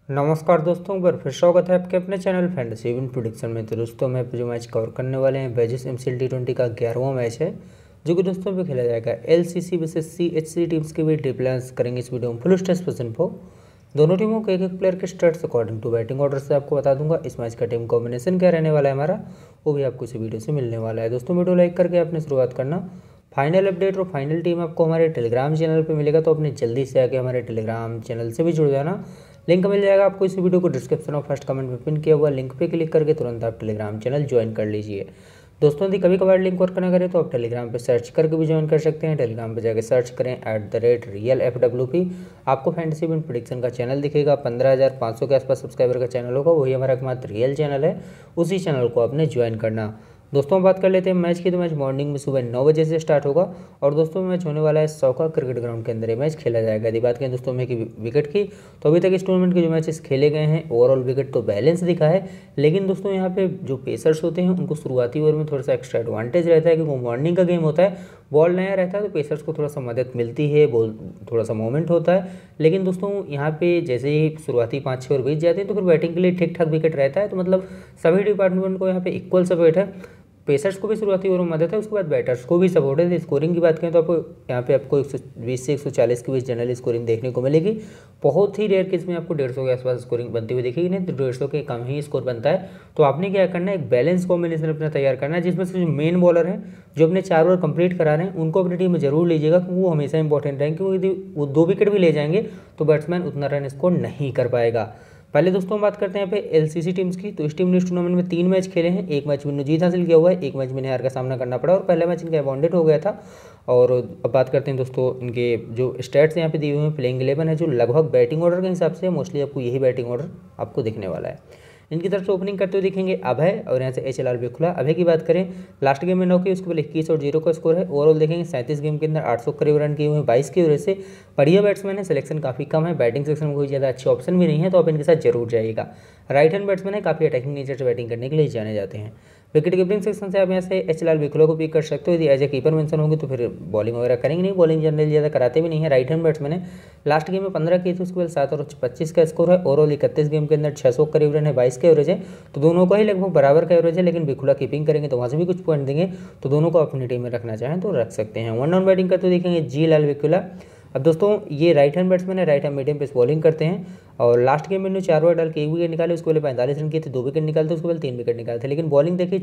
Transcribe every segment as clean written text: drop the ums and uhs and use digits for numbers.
नमस्कार दोस्तों, एक बार फिर स्वागत है आपके अपने चैनल फैंटेसी विन प्रेडिक्शन में। तो दोस्तों मैं जो मैच कवर करने वाले हैं बेजिस एमसीएल टी20 का 11वां मैच है, जो कि दोस्तों पे खेला जाएगा एलसीसी वर्सेस सीएचसी टीम्स के बीच। डिप्लान्स करेंगे इस वीडियो में फुल स्टेट पोजीशन फॉर दोनों टीमों के एक एक प्लेयर के stats according to batting order से आपको बता दूंगा। इस मैच का टीम कॉम्बिनेशन क्या रहने वाला है हमारा, वो भी आपको इस वीडियो से मिलने वाला है। दोस्तों वीडियो लाइक करके आपने शुरुआत करना। फाइनल अपडेट और फाइनल टीम आपको हमारे टेलीग्राम चैनल पे मिलेगा, तो अपने जल्दी से आके हमारे टेलीग्राम चैनल से भी जुड़ जाना। लिंक मिल जाएगा आपको इस वीडियो को डिस्क्रिप्शन और फर्स्ट कमेंट में पिन किया हुआ लिंक पे क्लिक करके तुरंत आप टेलीग्राम चैनल ज्वाइन कर लीजिए। दोस्तों यदि कभी कभार लिंक वर्क ना करें तो आप टेलीग्राम पे सर्च करके भी ज्वाइन कर सकते हैं। टेलीग्राम पे जाकर सर्च करें @RealFWP, आपको फैंटेसी विन प्रेडिक्शन का चैनल दिखेगा। 15,500 के आसपास सब्सक्राइबर का चैनल होगा, वही हमारा एकमात्र रियल चैनल है। उसी चैनल को आपने ज्वाइन करना। दोस्तों बात कर लेते हैं मैच की। तो मैच मॉर्निंग में सुबह 9 बजे से स्टार्ट होगा और दोस्तों मैच होने वाला है सौका क्रिकेट ग्राउंड के अंदर ये मैच खेला जाएगा। यदि बात करें दोस्तों में कि विकेट की, तो अभी तक इस टूर्नामेंट के जो मैचेस खेले गए हैं ओवरऑल विकेट तो बैलेंस दिखा है, लेकिन दोस्तों यहाँ पे जो पेसर्स होते हैं उनको शुरुआती ओवर में थोड़ा सा एक्स्ट्रा एडवांटेज रहता है, क्योंकि मॉर्निंग का गेम होता है, बॉल नया रहता है, तो पेसर्स को थोड़ा सा मदद मिलती है, बॉल थोड़ा सा मूवमेंट होता है। लेकिन दोस्तों यहाँ पे जैसे ही शुरुआती 5-6 ओवर बीत जाते हैं तो फिर बैटिंग के लिए ठीक ठाक विकेट रहता है। तो मतलब सभी डिपार्टमेंट को यहाँ पे इक्वल सपोर्ट है। पेसर्स को भी शुरुआती ओवर में मदद है, उसके बाद बैटर्स को भी सपोर्ट है। स्कोरिंग की बात करें तो आपको यहाँ पे आपको 120 से 140 के बीच जनरल स्कोरिंग देखने को मिलेगी। बहुत ही रेयर केस में आपको 150 के आसपास स्कोरिंग बनती हुई दिखेगी, नहीं तो 150 के कम ही स्कोर बनता है। तो आपने क्या करना है, एक बैलेंस कॉम्बिनेशन अपना तैयार करना है, जिसमें से जो मेन बॉलर हैं जो अपने 4 ओवर कंप्लीट करा रहे हैं उनको अपनी टीम में जरूर लीजिएगा, क्योंकि वो हमेशा इंपॉर्टेंट रहेंगे। क्योंकि यदि वो 2 विकेट भी ले जाएंगे तो बैट्समैन उतना रन स्कोर नहीं कर पाएगा। पहले दोस्तों हम बात करते हैं यहाँ पे एलसीसी टीम्स की। तो इस टीम ने इस टूर्नामेंट में 3 मैच खेले हैं, एक मैच में जीत हासिल किया हुआ है, एक मैच में हार का सामना करना पड़ा और पहला मैच इनका अबॉन्डेड हो गया था। और अब बात करते हैं दोस्तों इनके जो स्टैट्स यहाँ पे दिए हुए हैं। प्लेइंग 11 है, जो लगभग बैटिंग ऑर्डर के हिसाब से मोस्टली आपको यही बैटिंग ऑर्डर आपको दिखने वाला है। इनकी तरफ से ओपनिंग करते हुए दिखेंगे अभय और यहाँ से HLR बिखुला। अभय की बात करें, लास्ट गेम में 9 की, उसके पहले 21 और 0 का स्कोर है। ओवरऑल देखेंगे 37 गेम के अंदर 800 करीब रन किए हुए हैं, 22 की वजह से बढ़िया बैट्समैन है। सिलेक्शन काफ़ी कम है, बैटिंग सेक्शन में कोई ज़्यादा अच्छे ऑप्शन भी नहीं है, तो आप इनके साथ जरूर जाइएगा। राइट हैंड बैट्समैन है, काफ़ी अटैकिंग नेचर से बैटिंग करने के लिए जाने जाते हैं। विकेट कीपिंग सेक्शन से आप यहाँ से HLR बिखुला को पिक कर सकते हो। यदि एज ए कीपर मेंशन होंगे तो फिर बॉलिंग वगैरह करेंगे नहीं, बॉलिंग जनरली ज़्यादा कराते भी नहीं है। राइट हैंड बैट्समैन है, लास्ट गेम में 15 किए थे, उसके बाद 7 और 25 का स्कोर है। ओवरऑल 31 गेम के अंदर 600 करीब रन है, 22 का एवरेज है, तो दोनों का ही लगभग बराबर का एवरेज है। लेकिन बिखुला कीपिंग करेंगे तो वहाँ से भी कुछ पॉइंट देंगे, तो दोनों को अपनी टीम में रखना चाहें तो रख सकते हैं। वन डाउन बैटिंग करते देखेंगे जी लाल बिखुला। अब दोस्तों ये राइट हैंड बैट्समैन है, right hand medium pace bowling करते हैं और लास्ट गेम में इन्होंने 4 ओवर डाल के 1 विकेट निकाले, उसके पहले 45 रन किए थे, 2 विकेट निकालते, उसके पहले 3 विकेट निकाले थे। लेकिन बॉलिंग देखिए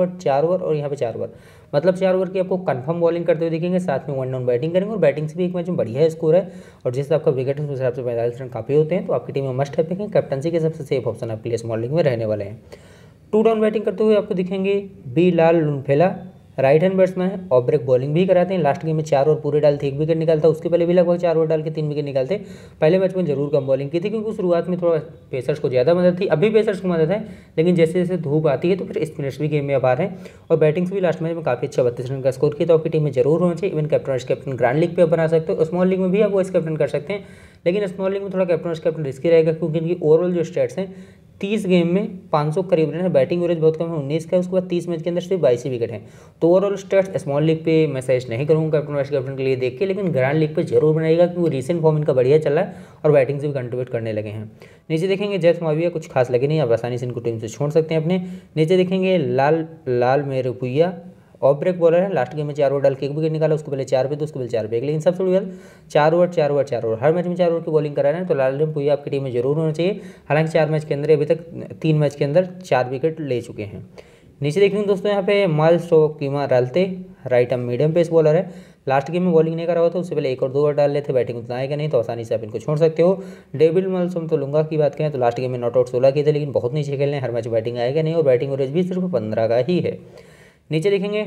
4 ओवर और यहाँ पे 4 ओवर, मतलब 4 ओवर की आपको कंफर्म बॉलिंग करते हुए दिखेंगे, साथ में वन डाउन बैटिंग करेंगे और बैटिंग से भी एक मैच में बढ़िया स्कोर है। और जिससे आपका विकेट है उस हिसाब से 45 रन काफ़ी होते हैं, तो आपकी टीम में मस्ट है पिक। कैप्टनसी के सबसे सेफ ऑप्शन आपके लिए स्मॉल लीग में रहने वाले हैं। 2 डाउन बैटिंग करते हुए आपको दिखेंगे B Lal Lunfela. Right hand batsman है, ऑफ ब्रेक बॉलिंग भी कराते हैं। लास्ट गेम में 4 ओवर पूरे डाल थे, 1 विकेट निकालता, उसके पहले भी लगभग 4 ओवर डाल के 3 विकेट निकालते। पहले मैच में जरूर कम बॉलिंग की थी, क्योंकि शुरुआत में थोड़ा पेसर्स को ज़्यादा मदद थी, अभी पेसर्स को मदद है, लेकिन जैसे जैसे धूप आती है तो फिर स्पिनर्स भी गेम में अब आ रहे हैं। और बैटिंग से भी लास्ट मैच में काफ़ी अच्छा 32 रन का स्कोर किया, तो आपकी टीम में जरूर होना चाहिए। Even captain vice captain grand league पे बना सकते हो, स्मॉल लीग में भी आप वाइस कैप्टन कर सकते हैं, लेकिन स्मॉल लीग में थोड़ा कैप्टन वाइस कैप्टन रिस्की रहेगा, क्योंकि इनकी ओवरऑल जो स्टैट्स हैं 30 गेम में 500 करीब रन है, बैटिंग एवरेज बहुत कम है 19 का, उसके बाद 30 मैच के अंदर सिर्फ 22 विकेट हैं। तो ओवरऑल स्टैट्स स्मॉल लीग पे मैं सजेस्ट नहीं करूँगा कैप्टन वाइस कैप्टन के लिए देख के, लेकिन ग्रैंड लीग पे जरूर बनाएगा, क्योंकि रिसेंट फॉर्म इनका बढ़िया चल रहा है और बैटिंग से भी कंट्रीब्यूट करने लगे हैं। नीचे देखेंगे जैस माविया, कुछ खास लगे नहीं, आप आसानी से इनको टीम से छोड़ सकते हैं अपने। नीचे देखेंगे Lal Merupuia, off break bowler है, लास्ट गेम में 4 ओवर डाल के 1 विकेट निकाला, उसके पहले 4 पे तो उसके पहले 4 पे, लेकिन सबसे बड़ी बात 4 ओवर 4 ओवर 4 ओवर हर मैच में 4 ओवर की बॉलिंग करा रहे हैं, तो लाल पुया आपकी टीम में जरूर होना चाहिए। हालांकि 4 मैच के अंदर अभी तक 3 मैच के अंदर 4 विकेट ले चुके हैं। नीचे देखेंगे दोस्तों यहाँ पे माल स्टोकीमा डालते, right arm medium pace bowler है, लास्ट गेम में बॉलिंग नहीं करा हुआ था, उससे पहले 1 और 2 ओवर डाल लेते, बैटिंग उतना आएगा नहीं, तो आसानी से आप इनको छोड़ सकते हो। डेविड मलसम तो लुंगा की बात करें तो लास्ट गेम में नॉट आउट 16 किए थे, लेकिन बहुत नीचे खेलने, हर मैच बैटिंग आएगा नहीं और बैटिंग एवरेज भी सिर्फ 15 का ही है। नीचे देखेंगे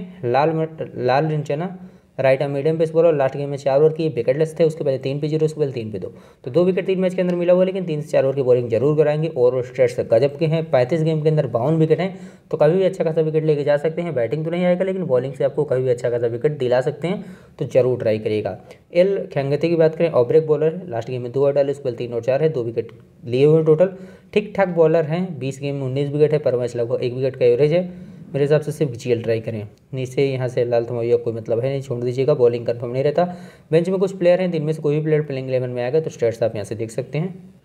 Lal Rinchana, right arm medium pace bowler, last game में 4 ओवर की विकेटलेस थे, उसके पहले 3 पे 0, उसके पहले 3 पे 2, तो 2 विकेट 3 मैच के अंदर मिला हुआ, लेकिन 3 से 4 ओवर की बॉलिंग जरूर कराएंगे। ओवरऑल स्ट्रेट्स गजब के हैं, 35 गेम के अंदर 52 विकेट हैं, तो कभी भी अच्छा खासा विकेट लेके जा सकते हैं। बैटिंग तो नहीं आएगा, लेकिन बॉलिंग से आपको कभी भी अच्छा खासा विकेट दिला सकते हैं, तो जरूर ट्राई करिएगा। एल खेंगते की बात करें, ऑफ ब्रेक बॉलर है, लास्ट गेम में 2 ओवर डाले, उसके पहले 3 और 4 है, 2 विकेट लिए हुए टोटल, ठीक ठाक बॉलर हैं। 20 गेम में 19 विकेट है, पर मैच लगभग 1 विकेट का एवरेज है। मेरे हिसाब से सिर्फ GL ट्राई करें। नीचे यहाँ से लाल थमैया कोई मतलब है नहीं, छोड़ दीजिएगा, बॉलिंग कंफर्म नहीं रहता। बेंच में कुछ प्लेयर हैं, जिनमें से कोई भी प्लेयर प्लेइंग 11 में आएगा, तो स्टेट्स आप यहाँ से देख सकते हैं।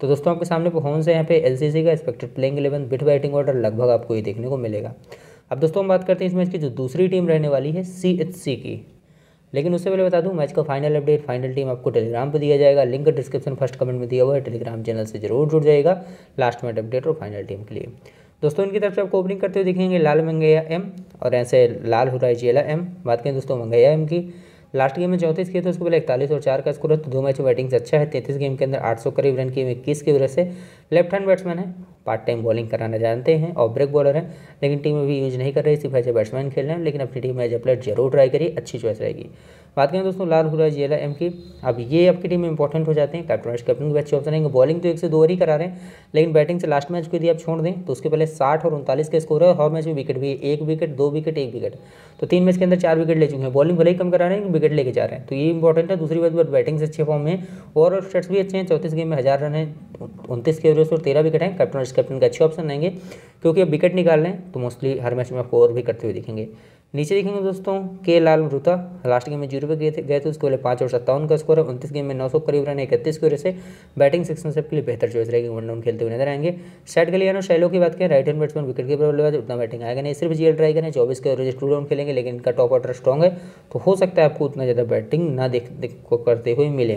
तो दोस्तों आपके सामने परफॉर्मेंस है यहाँ पे एलसीसी का expected playing 11 with batting order लगभग आपको ये देखने को मिलेगा। अब दोस्तों हम बात करते हैं इस मैच की जो दूसरी टीम रहने वाली है सीएचसी की। लेकिन उससे पहले बता दूं मैच का फाइनल अपडेट, फाइनल टीम आपको टेलीग्राम पर दिया जाएगा, लिंक डिस्क्रिप्शन फर्स्ट कमेंट में दिया हुआ है, टेलीग्राम चैनल से जरूर जुड़ जाएगा लास्ट मैच अपडेट और फाइनल टीम के लिए। दोस्तों इनकी तरफ से आपको ओपनिंग करते हुए दिखेंगे लाल मंगैया एम और ऐसे लाल हुराइजिएला एम। बात करें दोस्तों मंगैया एम की, लास्ट गेम में 34 किए थे, उसके पहले 41 और 4 का स्कोर है। तो 2 मैच में बैटिंग से अच्छा है। 33 गेम के अंदर 800 करीब रन किए, 21 की वजह से लेफ्ट हैंड बैट्समैन है, पार्ट टाइम बॉलिंग कराना जानते हैं और ब्रेक बॉलर है, लेकिन टीम में भी यूज नहीं कर रही, सिर्फ एज ए बैट्समैन खेल रहे हैं। लेकिन अपनी टीम में एज ए प्लेयर जरूर ट्राई करिए, अच्छी चॉइस रहेगी। बात करें दोस्तों लाल हुराइजिएला एम की, अब ये आपकी टीम में इंपॉर्टेंट हो जाते हैं। कैप्टन के अच्छे ऑप्शन रहेंगे। बॉलिंग तो 1 से 2 ओवर ही करा रहे हैं, लेकिन बैटिंग से लास्ट मैच को यदि आप छोड़ दें तो उसके पहले 60 और 39 के स्कोर है। हर मैच में विकेट भी 1 विकेट 2 विकेट 1 विकेट, तो 3 मैच के अंदर 4 विकेट ले चुके हैं। बॉलिंग भले ही कम करा रहे हैं, विकेट लेके जा रहे हैं, तो ये इंपॉर्टेंट है। दूसरी बात बैटिंग से अच्छे फॉर्म में, ओवरऑल स्टेट्स भी अच्छे हैं। 34 गेम में 1000 रन है, 29 के एवरेज और 13 विकेट हैं। कैप्टन के अच्छे ऑप्शन रहेंगे, क्योंकि अब विकेट निकाल रहे हैं तो मोस्टली हर मैच में आपको ओवर भी करते हुए दिखेंगे। नीचे देखेंगे दोस्तों के लाल मृता, लास्ट गेम में 0 पे गए थे, उसके पहले 5 और 57 का स्कोर है। 29 गेम में 900 करीब रन, 31 की वजह से बैटिंग सेक्शन सबके लिए बेहतर चॉइस रहेगी। 1 डाउन खेलते हुए नजर आएंगे। सेट गलियानो शैलो की बात करें, right hand batsman, wicket keeper बल्लेबाज, उतना बैटिंग आएगा नहीं, सिर्फ जीएल ट्राई करें। 24 के एवरेज 2 डाउन खेलेंगे, लेकिन इनका टॉप ऑर्डर स्ट्रॉग है, तो हो सकता है आपको उतना ज़्यादा बैटिंग ना करते हुए मिले।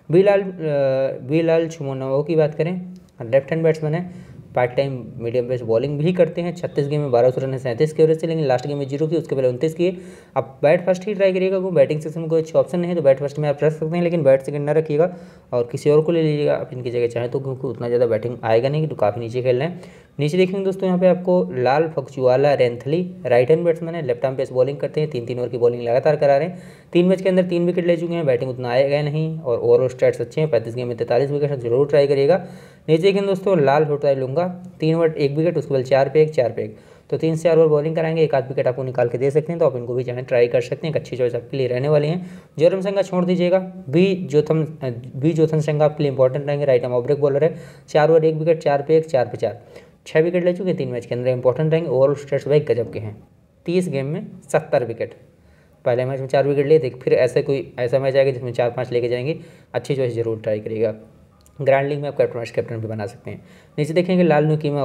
बी लाल छुमोनाओ की बात करें, लेफ्ट हैंड बैट्समैन है, part time medium pace bowling भी करते हैं। 36 गेम में 1200 रन है, 37 के एवरेज से, लेकिन लास्ट गेम में 0 की, उसके पहले 29 किए। आप बैट फर्स्ट ही ट्राई करिएगा, क्योंकि बैटिंग सेक्शन में कोई अच्छे ऑप्शन नहीं है, तो बैट फर्स्ट में आप रख सकते हैं, लेकिन बैट सेकंड ना रखिएगा और किसी और को ले लीजिएगा आप इनकी जगह चाहें तो, क्योंकि उतना ज़्यादा बैटिंग आएगा नहीं, तो काफ़ी नीचे खेल रहे हैं। नीचे देखेंगे दोस्तों यहाँ पे आपको लाल फक्चुआला रेंथली, राइट हैंड बैट्समैन है, लेफ्ट आर्म पेस बॉलिंग करते हैं। 3-3 ओवर की बॉलिंग लगातार करा रहे हैं। 3 मैच के अंदर 3 विकेट ले चुके हैं, बैटिंग उतना आएगा नहीं और ओवरऑल स्टैट्स अच्छे हैं। 35 गेम में 43 विकेट है, जरूर ट्राई करिएगा। नीचे देखेंगे दोस्तों लाल होता है लूंगा, 3 ओवर 1 विकेट, उसके बाद 4 पे 1 4 पे 1, तो 3 से 4 ओवर बॉलिंग कराएंगे, 1 आध विकेट आपको निकाल के दे सकते हैं, तो आप इनको भी चाहें ट्राई कर सकते हैं। एक अच्छी चॉइस आपके लिए रहने वाली है। जोरम संघा छोड़ दीजिएगा, बी जोथन संघा आपके लिए इंपॉर्टेंट रहेंगे, right arm off break bowler है। 4 ओवर 1 विकेट, 4 पे 1 4 पे 4, 6 विकेट ले चुके हैं 3 मैच के अंदर, इंपॉर्टेंट रहेंगे। ओवरऑल स्टेट्स भाई गजब के हैं, 30 गेम में 70 विकेट, पहले मैच में 4 विकेट लिए थे। फिर ऐसा मैच आएगा जिसमें 4-5 लेके जाएंगे, अच्छी चॉइस जरूर ट्राई करिएगा। ग्रैंड लीग में आप कैप्टन भी बना सकते हैं। नीचे देखेंगे लाल नुकीमा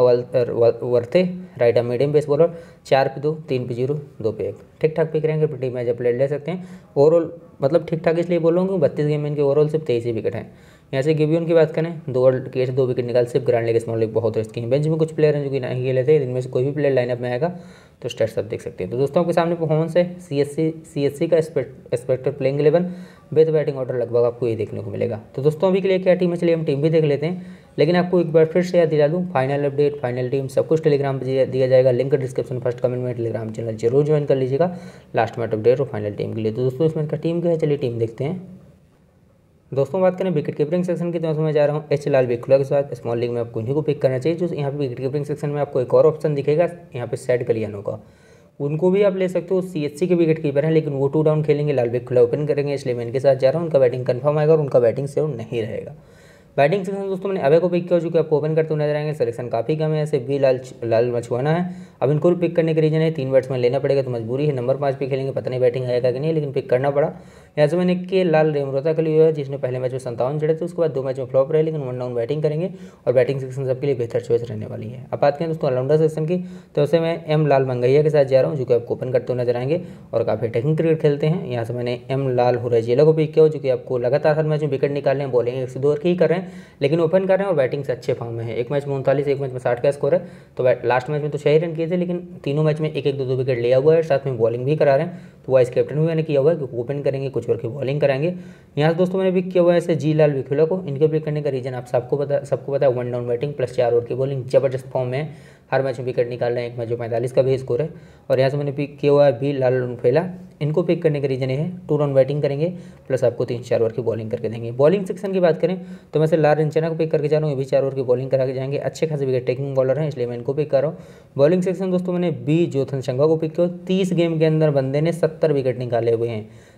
वर्थे, right arm medium pace bowler, 4 पे 2 3 पे 0 2 पे 1, ठीक ठाक पिक रहेंगे। टीम मैच प्लेयर ले सकते हैं। ओवरऑल मतलब ठीक ठाक इसलिए बोल रहा हूँ कि 32 गेम में इनके ओवरऑल सिर्फ 23 ही विकेट हैं। यहाँ से गिबियन की बात करें, 2 विकेट निकाल, सिर्फ ग्रैंड लीग स्मॉल लीग बहुत रिस्की है। बेंच में कुछ प्लेयर हैं जो कि नहीं खेले थे, इनमें से कोई भी प्लेयर लाइनअप में आएगा तो स्टेट्स आप देख सकते हैं। तो दोस्तों आपके सामने परफॉर्मेंस है सीएससी का expected playing 11 with batting order लगभग आपको ये देखने को मिलेगा। तो दोस्तों अभी के लिए क्या टीम है, चलिए हम टीम भी देख लेते हैं। लेकिन आपको एक बार फिर से याद दिला दूँ, फाइनल अपडेट, फाइनल टीम सब कुछ टेलीग्राम पर दिया जाएगा, लिंक डिस्क्रिप्शन फर्स्ट कमेंट में। टेलीग्राम चैनल जरूर ज्वाइन कर लीजिएगा लास्ट मैच अपडेट और फाइनल टीम के लिए। तो दोस्तों इस मैच का टीम क्या है, चलिए टीम देखते हैं। दोस्तों बात करें विकेट कीपिंग सेक्शन की, तो मैं जा रहा हूँ एच लाल बेखुला के साथ। स्मॉल लीग में आपको इन्हीं को पिक करना चाहिए। जो यहाँ पे विकेट कीपिंग सेक्शन में आपको एक और ऑप्शन दिखेगा, यहाँ पे सेट गलियानो का, उनको भी आप ले सकते हो। सीएचसी के विकेट कीपर हैं, लेकिन वो 2 डाउन खेलेंगे, लाल बेखुला ओपन करेंगे, इसलिए मैं इनके साथ जा रहा हूँ। उनका बैटिंग कन्फर्म आएगा और उनका बैटिंग सेव नहीं रहेगा। बैटिंग सेक्शन दोस्तों मैंने अभय को पिक किया, जो कि आपको ओपन करते हुए नजर आएंगे। सिलेक्शन काफ़ी कम है, ऐसे बी लाल मछुआना है। अब इनको भी पिक करने के रीजन है 3 बैट्समैन लेना पड़ेगा, तो मजबूरी है। नंबर 5 पे खेलेंगे, पता नहीं बैटिंग आएगा कि नहीं, लेकिन पिक करना पड़ा। यहाँ से मैंने के लाल रेमरोता के लिए है, जिसने पहले मैच में 57 जड़े थे, उसके बाद 2 मैच में फ्लॉप रहे, लेकिन 1 डाउन बैटिंग करेंगे और बैटिंग सेक्शन सबके लिए बेहतर चॉइस रहने वाली है। अब बात करें दोस्तों ऑलराउंडर सेक्शन की, तो ऐसे मैं एम लाल मंगैया के साथ जा रहा हूँ, जो कि आपको ओपन करते हुए नजर आएंगे और काफ़ी अटैकिंग क्रिकेट खेलते हैं। यहाँ से मैंने एम लाल हुरैजिएला को पिक किया, जो कि आपको लगातार हर मैच में विकेट निकाल रहे हैं, बॉलिंग 1 से 2 ओवर की ही कर रहे हैं, लेकिन ओपन कर रहे हैं और बैटिंग से अच्छे फॉर्म में है। एक मैच में 39, एक मैच में 60 का स्कोर है। तो लास्ट मैच में तो 6 ही रन किए थे, लेकिन तीनों मैच में 1-1 2-2 विकेट लिया हुआ है, साथ में बॉलिंग भी करा रहे हैं। तो वाइस कैप्टन भी मैंने किया हुआ है कि ओपन करेंगे, कुछ ओवर की बॉलिंग कराएंगे। यहाँ से दोस्तों मैंने पिक किया हुआ है ऐसे जी लाल विखुला को। इनके पिक करने का रीजन आप सबको पता है, 1 डाउन बैटिंग प्लस 4 ओवर की बॉलिंग, जबरदस्त फॉर्म में है, हर मैच में विकेट निकाल रहे हैं। एक मैच में 45 का भी स्कोर है। और यहाँ से मैंने पिक किया हुआ है बी लाल फैला। इनको पिक करने का रीजन ये है, 2 डाउन बैटिंग करेंगे प्लस आपको 3-4 ओवर की बॉलिंग करके देंगे। बॉलिंग सेक्शन की बात करें तो मैं से लाल रिंचना को पिक करके जा रहा हूँ, ये भी 4 ओवर की बॉलिंग करा के जाएंगे, अच्छे खासे विकेट टेकिंग बॉलर हैं, इसलिए मैं इनको पिक कर रहा हूँ। बॉलिंग सेक्शन दोस्तों मैंने बी जोथन संघा को पिक किया। 30 गेम के अंदर बंदे ने 70 विकेट निकाले हुए हैं,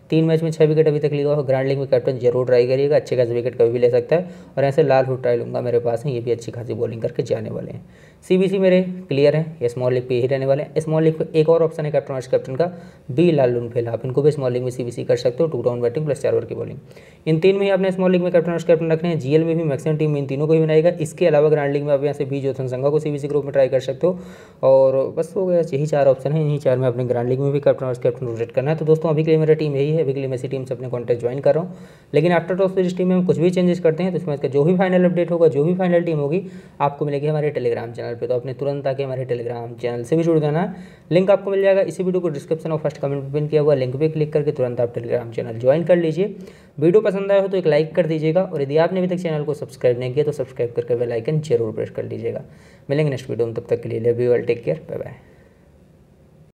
3 मैच में 6 विकेट अभी तक लिया हो। ग्रैंड लीग में कैप्टन जरूर ट्राई करिएगा, अच्छे खासे विकेट कभी भी ले सकता है। और ऐसे लाल हुड ट्राई लूँगा मेरे पास है, ये भी अच्छी खासी बॉलिंग करके जाने वाले हैं। सीबीसी मेरे क्लियर है, ये स्मॉल लीग पे ही रहने वाले हैं। स्मॉल लीग पे एक और ऑप्शन है कैप्टन वाइस कैप्टन का, बी लालून फेल। आप इनको भी स्मॉल लीग में सीबीसी कर सकते हो, 2 डाउन बैटिंग प्लस 4 ओवर की बॉलिंग। इन 3 में ही आपने स्मॉल लीग में कैप्टन वाइस कैप्टन रखने हैं। जीएल में भी मैक्सिमम टीम इन तीनों को ही बनाएगा। इसके अलावा ग्रैंड लीग में आप यहाँ से बी जोथन संघा को सीबीसी ग्रुप में ट्राई कर सकते हो। और बस हो गया, यही 4 ऑप्शन है। इन्हीं 4 में अपने ग्रैंड लीग में भी कैप्टन वाइस कैप्टन रोटेट करना है। तो दोस्तों अभी के लिए मेरा टीम यही है, अभी के लिए मैं इसी टीम से अपने कॉन्टेस्ट ज्वाइन कर रहा हूँ। लेकिन आफ्टर टॉस इस टीम में हम कुछ भी चेंजेस करते हैं तो इसमें इसका जो भी फाइनल अपडेट होगा, जो भी फाइनल टीम होगी, आपको मिलेगी हमारे टेलीग्राम चैनल पे। तो आपने तुरंत आके हमारे टेलीग्राम चैनल से भी जुड़ जाना है। लिंक आपको मिल जाएगा इसी वीडियो को डिस्क्रिप्शन और फर्स्ट कमेंट में पिन किया हुआ लिंक पे क्लिक करके तुरंत आप टेलीग्राम चैनल ज्वाइन कर लीजिए। वीडियो पसंद आया हो तो एक लाइक कर दीजिएगा, और यदि आपने अभी तक चैनल को सब्सक्राइब नहीं किया तो सब्सक्राइब करके बेल आइकन जरूर प्रेस कर लीजिएगा। मिलेंगे नेक्स्ट वीडियो में, तब तक के लिए love you all, take care, bye bye.